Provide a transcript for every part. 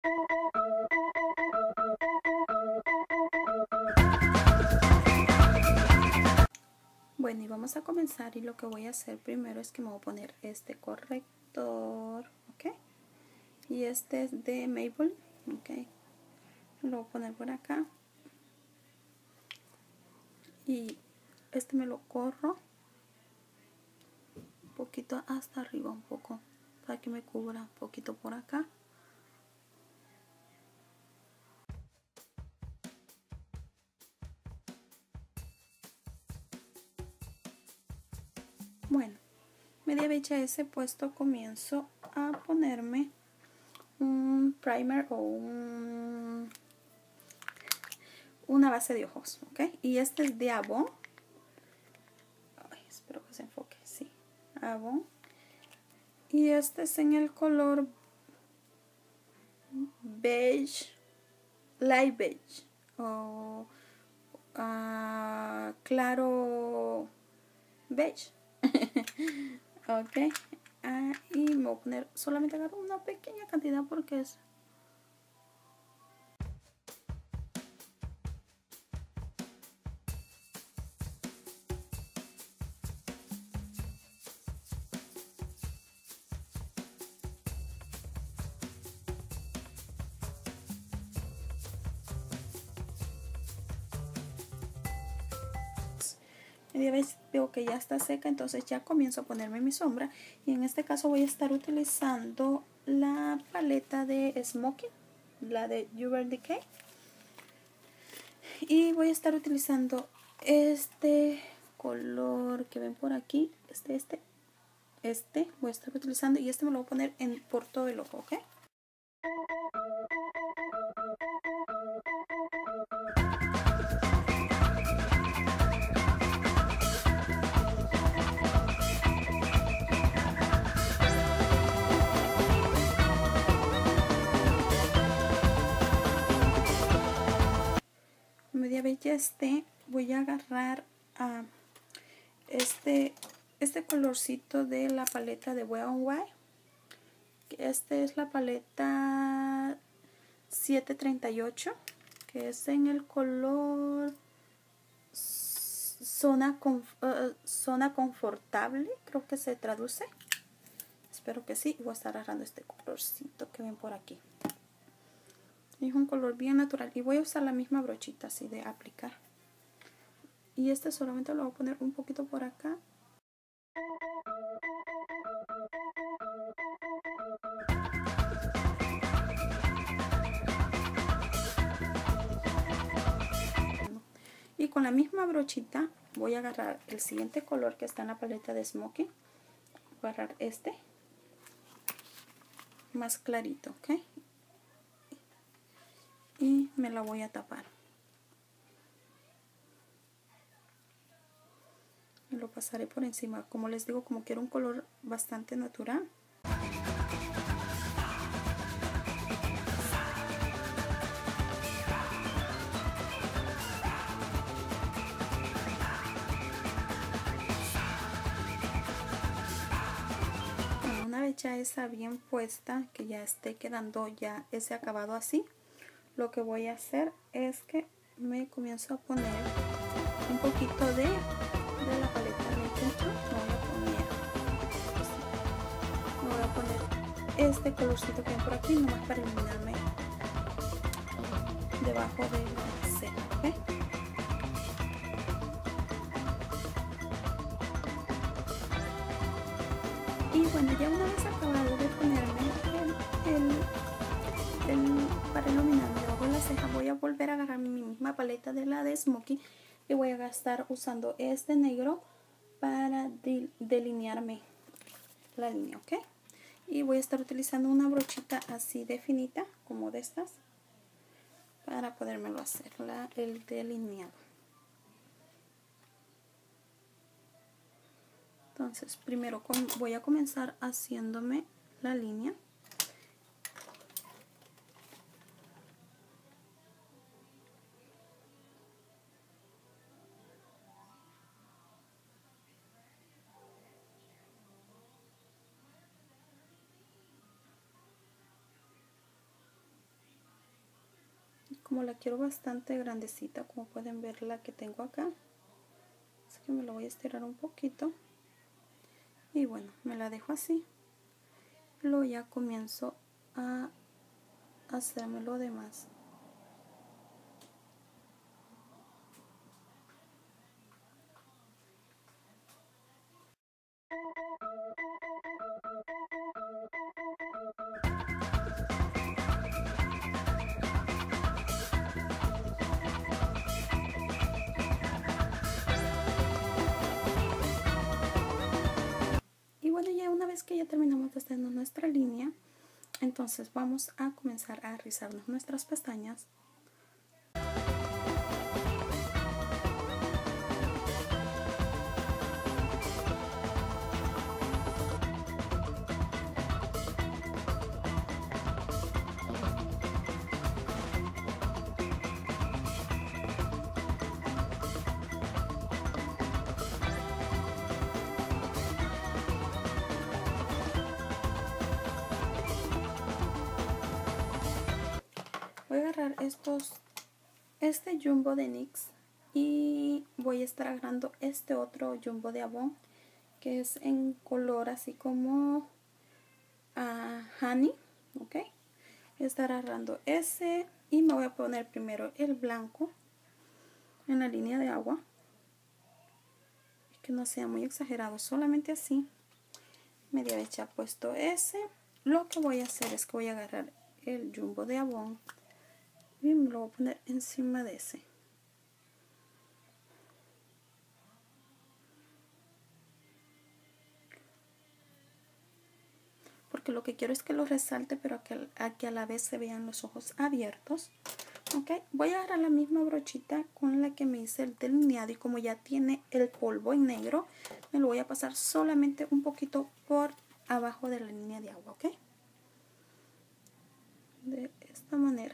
Bueno, y vamos a comenzar, y lo que voy a hacer primero es que me voy a poner este corrector, ¿ok? Y este es de Maybelline, ¿ok? Lo voy a poner por acá. Y este me lo corro un poquito hasta arriba, un poco, para que me cubra un poquito por acá. Bueno, media vez ya ese puesto, comienzo a ponerme un primer o una base de ojos, ¿ok? Y este es de Avon. Ay, espero que se enfoque, sí, Avon. Y este es en el color beige, light beige o claro beige. Ok, y me voy a poner, solamente agarro una pequeña cantidad porque es media vez. Veo que ya está seca, entonces ya comienzo a ponerme mi sombra, y en este caso voy a estar utilizando la paleta de Smoky, la de Urban Decay, y voy a estar utilizando este color que ven por aquí, este voy a estar utilizando, y este me lo voy a poner por todo el ojo, ¿ok? Media vez ya esté, voy a agarrar este colorcito de la paleta de Wet n Wild. Este es la paleta 738, que es en el color zona confortable, creo que se traduce. Espero que sí. Voy a estar agarrando este colorcito que ven por aquí. Es un color bien natural, y voy a usar la misma brochita así de aplicar. Y este solamente lo voy a poner un poquito por acá. Y con la misma brochita voy a agarrar el siguiente color que está en la paleta de Smoky. Voy a agarrar este más clarito, ¿ok? Y me la voy a tapar. Me lo pasaré por encima. Como les digo, como quiero un color bastante natural. Una vez ya esa bien puesta, que ya esté quedando ya ese acabado así, lo que voy a hacer es que me comienzo a poner un poquito de la paleta de Pinterest. Me voy a poner este colorcito que hay por aquí, nomás para iluminarme debajo de la ceja, ¿ok? Y bueno, ya una vez acabado de ponerme para iluminarme debajo de la ceja, voy a volver a agarrar mi misma paleta de la de Smoky, y voy a estar usando este negro para delinearme la línea, ¿ok? Y voy a estar utilizando una brochita así de finita, como de estas, para podérmelo hacer el delineado. Entonces primero voy a comenzar haciéndome la línea. como la quiero bastante grandecita, como pueden ver la que tengo acá, así que me la voy a estirar un poquito y bueno, me la dejo así. Luego ya comienzo a hacerme lo demás. Y bueno, ya una vez que ya terminamos de hacer nuestra línea, entonces vamos a comenzar a rizarnos nuestras pestañas. Voy a agarrar este jumbo de NYX y voy a estar agarrando este otro jumbo de Avon que es en color así como honey, ok. Voy a estar agarrando ese y me voy a poner primero el blanco en la línea de agua, que no sea muy exagerado, solamente así. Media vez ya puesto ese, lo que voy a hacer es que voy a agarrar el jumbo de Avon y me lo voy a poner encima de ese. Porque lo que quiero es que lo resalte, pero que a la vez se vean los ojos abiertos. Ok, voy a agarrar la misma brochita con la que me hice el delineado y como ya tiene el polvo en negro, me lo voy a pasar solamente un poquito por abajo de la línea de agua, ok. De esta manera.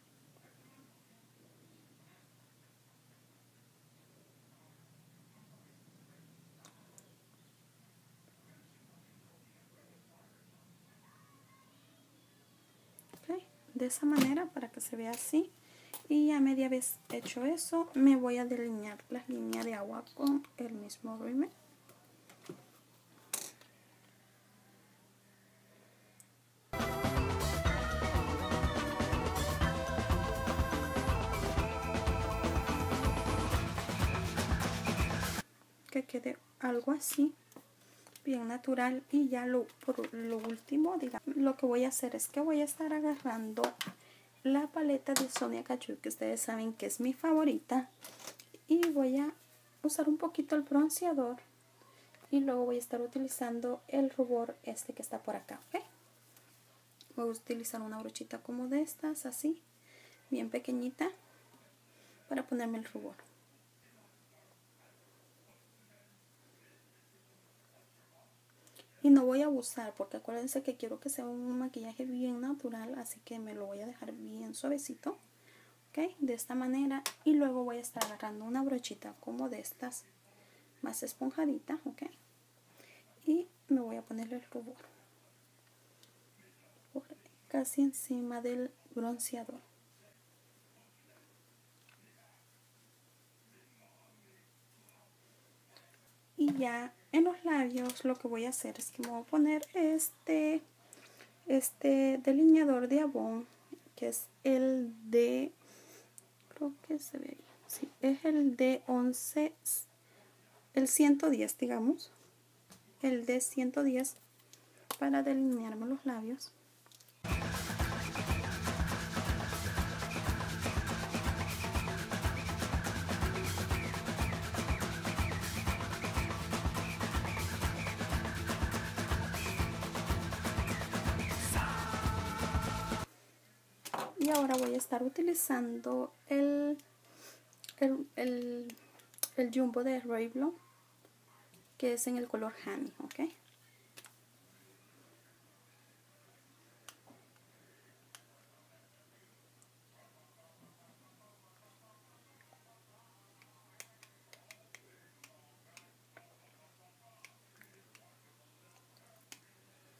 De esa manera para que se vea así. Y a media vez hecho eso, me voy a delinear la línea de agua con el mismo rímel. Que quede algo así, bien natural. Y ya por lo último, digamos, lo que voy a hacer es que voy a estar agarrando la paleta de Sonia Kachuk, que ustedes saben que es mi favorita, y voy a usar un poquito el bronceador y luego voy a estar utilizando el rubor este que está por acá, ¿ok? Voy a utilizar una brochita como de estas, así, bien pequeñita, para ponerme el rubor. Y no voy a abusar porque acuérdense que quiero que sea un maquillaje bien natural, así que me lo voy a dejar bien suavecito, ¿ok? De esta manera. Y luego voy a estar agarrando una brochita como de estas, más esponjadita, ¿ok? Y me voy a poner el rubor por casi encima del bronceador. Y ya en los labios lo que voy a hacer es que me voy a poner este delineador de Avon, que es el de, creo que se ve ahí, sí, es el de 11, el 110, digamos, el de 110 para delinearme los labios. Y ahora voy a estar utilizando el jumbo de Revlon, que es en el color honey, ¿ok?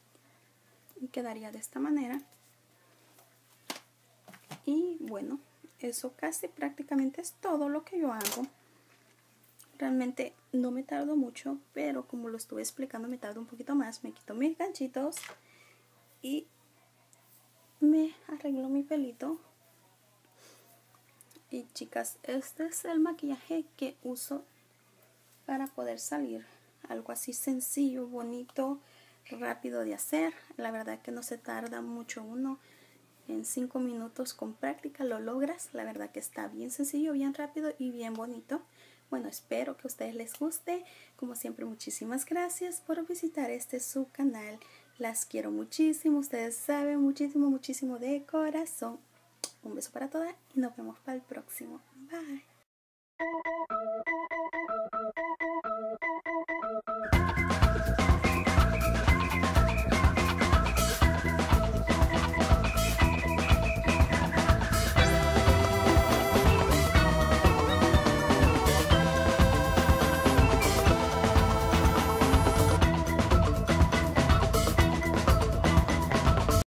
Y quedaría de esta manera. Y bueno, eso casi prácticamente es todo lo que yo hago. Realmente no me tardo mucho, pero como lo estuve explicando me tardo un poquito más. Me quito mis ganchitos y me arreglo mi pelito. Y chicas, este es el maquillaje que uso para poder salir. Algo así sencillo, bonito, rápido de hacer. La verdad que no se tarda mucho uno. En 5 minutos con práctica lo logras. La verdad que está bien sencillo, bien rápido y bien bonito. Bueno, espero que a ustedes les guste. Como siempre, muchísimas gracias por visitar este su canal. Las quiero muchísimo. Ustedes saben, muchísimo, muchísimo de corazón. Un beso para todas y nos vemos para el próximo. Bye.